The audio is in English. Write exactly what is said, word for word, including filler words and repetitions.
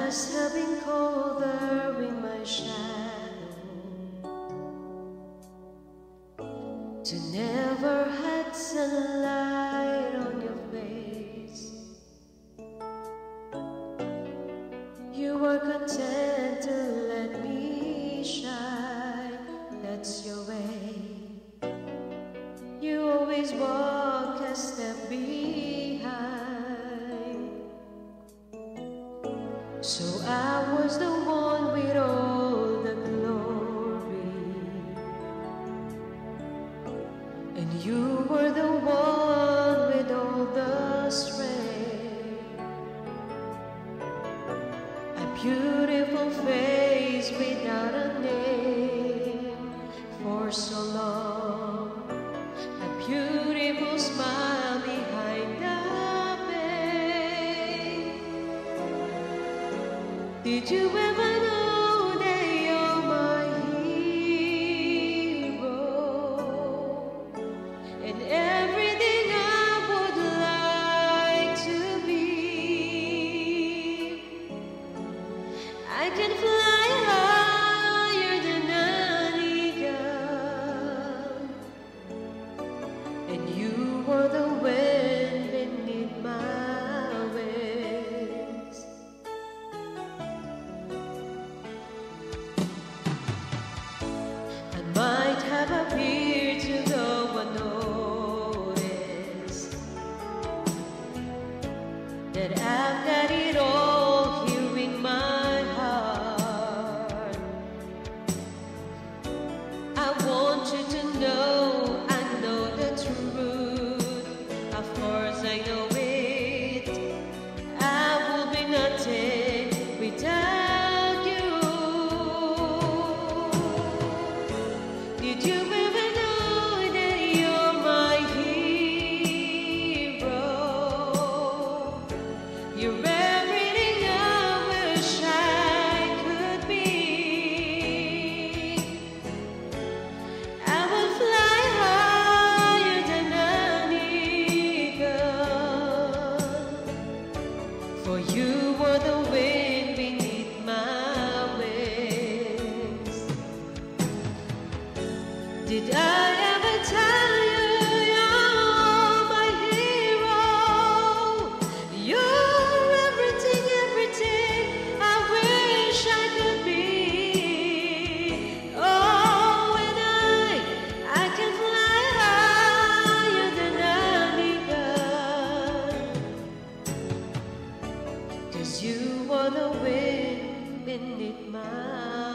must have been colder in my shadow to never had sunlight on your face. You were content to let me shine, that's your way. You always walk a step behind. So I was the one with all the glory, and you were the one with all the strength. A beautiful face without a name for so long. A beautiful smile behind the pain. Did you ever know that you're my hero? And everything I would like to be. I can fly higher than an eagle, and you were the wind beneath my wings. I might have appeared to go unnoticed, that I've got it all here in my heart. I want you to know I know the truth. Of course I know it. I will be nothing without you. Did you ever know that you're my hero? You're everything I wish I could be. I will fly higher than an eagle, for you were the wind beneath my wings. Did I ever tell you you're my hero? You're everything, everything I wish I could be. Oh, and I, I can fly higher than an eagle, 'cause you were the wind beneath my